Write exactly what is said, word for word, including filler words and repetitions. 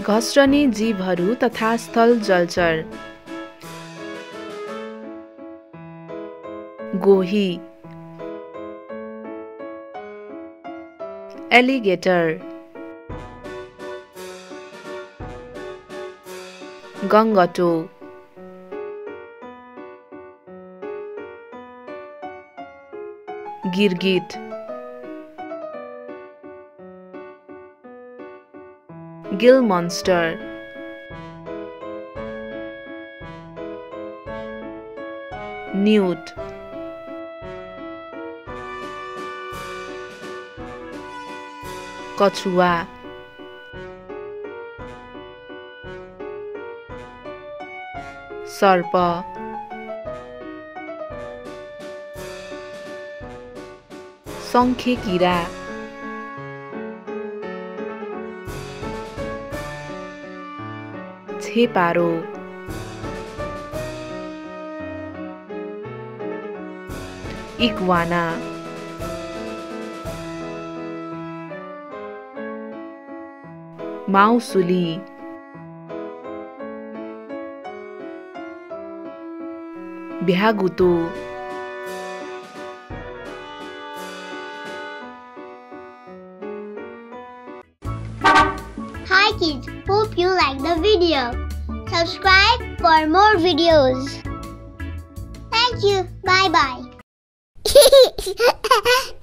घस्रने जीवहरू तथा स्थल जलचर। गोही, एलिगेटर, गंगटो, गिरगिट, गिल मॉन्स्टर, न्यूट, कछुआ, सर्प, शंखे कीरा, छेपारो, इग्वाना, माउसुली, भ्यागुतो, Hi kids, hope you like the video. Subscribe for more videos. Thank you. Bye bye.